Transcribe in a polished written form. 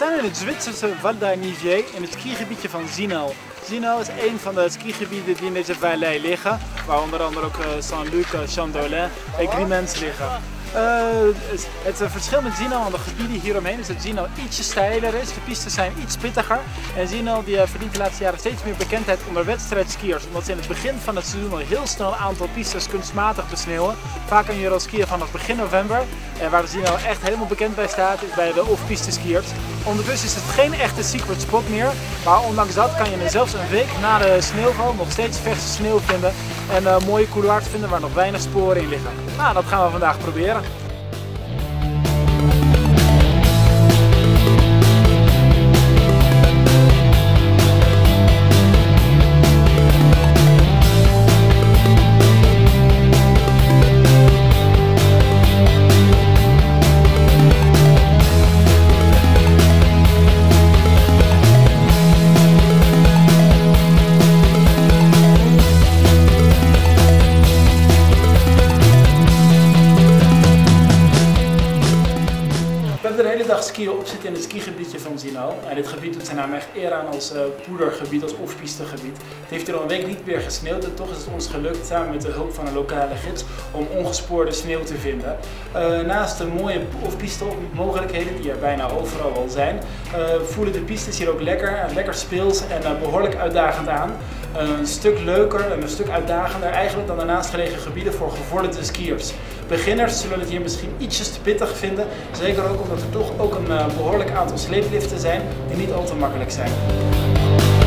staan in het Zwitserse Val d'Arnivier in het skigebiedje van Zinal. Zinal is een van de skigebieden die in deze vallei liggen, waar onder andere ook Saint-Luc, Champ-Dolin en Grimens liggen. Het verschil met Zinal en de gebieden hieromheen is dat Zinal ietsje steiler is, de pistes zijn iets pittiger en Zinal verdient de laatste jaren steeds meer bekendheid onder wedstrijdskiers, omdat ze in het begin van het seizoen al heel snel een aantal pistes kunstmatig besneeuwen. Vaak kan je er al skiën vanaf begin november en waar Zinal echt helemaal bekend bij staat is bij de off-piste skiers. Ondertussen is het geen echte secret spot meer, maar ondanks dat kan je zelfs een week na de sneeuwval nog steeds verse sneeuw vinden en mooie couloirs vinden waar nog weinig sporen in liggen. Nou, dat gaan we vandaag proberen. De hele dag skiën op zitten in het skigebiedje van Zinal. En dit gebied doet zijn naam echt eer aan als poedergebied, als off-piste gebied. Het heeft hier al een week niet meer gesneeuwd en toch is het ons gelukt, samen met de hulp van een lokale gids, om ongespoorde sneeuw te vinden. Naast de mooie off-piste mogelijkheden die er bijna overal al zijn, voelen de pistes hier ook lekker speels en behoorlijk uitdagend aan. Een stuk leuker en een stuk uitdagender eigenlijk dan de naastgelegen gebieden voor gevorderde skiers. Beginners zullen het hier misschien ietsjes te pittig vinden, zeker ook omdat er toch ook een behoorlijk aantal sleepliften zijn die niet al te makkelijk zijn.